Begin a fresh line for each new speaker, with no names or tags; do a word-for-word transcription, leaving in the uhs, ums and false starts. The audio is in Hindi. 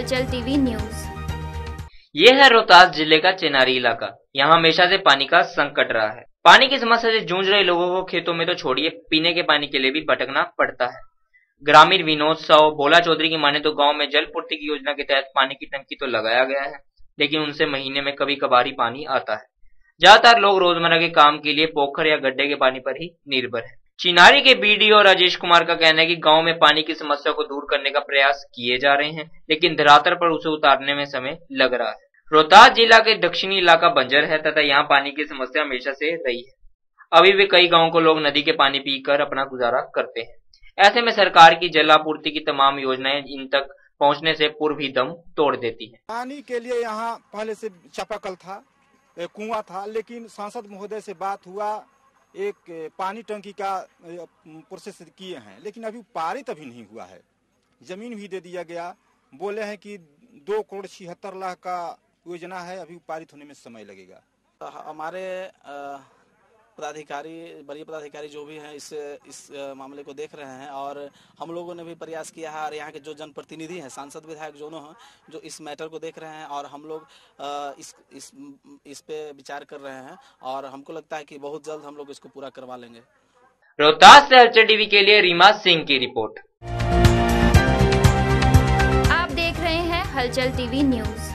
हलचल टीवी न्यूज।
ये है रोहतास जिले का चेनारी इलाका। यहाँ हमेशा से पानी का संकट रहा है। पानी की समस्या से जूझ रहे लोगों को खेतों में तो छोड़िए, पीने के पानी के लिए भी भटकना पड़ता है। ग्रामीण विनोद साव भोला चौधरी की माने तो गांव में जल पूर्ति की योजना के तहत पानी की टंकी तो लगाया गया है, लेकिन उनसे महीने में कभी कभार ही पानी आता है। ज्यादातर लोग रोजमर्रा के काम के लिए पोखर या गड्ढे के पानी पर ही निर्भर है। चिनारी के बीडीओ राजेश कुमार का कहना है कि गांव में पानी की समस्या को दूर करने का प्रयास किए जा रहे हैं, लेकिन धरातल पर उसे उतारने में समय लग रहा है। रोहतास जिला के दक्षिणी इलाका बंजर है तथा यहाँ पानी की समस्या हमेशा से रही है। अभी भी कई गांवों को लोग नदी के पानी पीकर अपना गुजारा करते हैं। ऐसे में सरकार की जल आपूर्ति की तमाम योजनाएं इन तक पहुंचने से पूर्व ही दम तोड़ देती है।
पानी के लिए यहाँ पहले से चापाकल था, कुआं था, लेकिन सांसद महोदय से बात हुआ, एक पानी टंकी का प्रोसेस किए हैं, लेकिन अभी पारित अभी नहीं हुआ है। जमीन भी दे दिया गया, बोले हैं कि दो करोड़ छिहत्तर लाख का योजना है, अभी पारित होने में समय लगेगा।
हमारे पदाधिकारी, बड़े पदाधिकारी जो भी हैं इस इस मामले को देख रहे हैं और हम लोगों ने भी प्रयास किया है और यहाँ के जो जनप्रतिनिधि हैं, सांसद विधायक दोनों हैं, जो इस मैटर को देख रहे हैं और हम लोग इस इस इस पे विचार कर रहे हैं और हमको लगता है कि बहुत जल्द हम लोग इसको पूरा करवा लेंगे।
रोहतास से हलचल टीवी के लिए रीमा सिंह की रिपोर्ट।
आप देख रहे हैं हलचल टीवी न्यूज।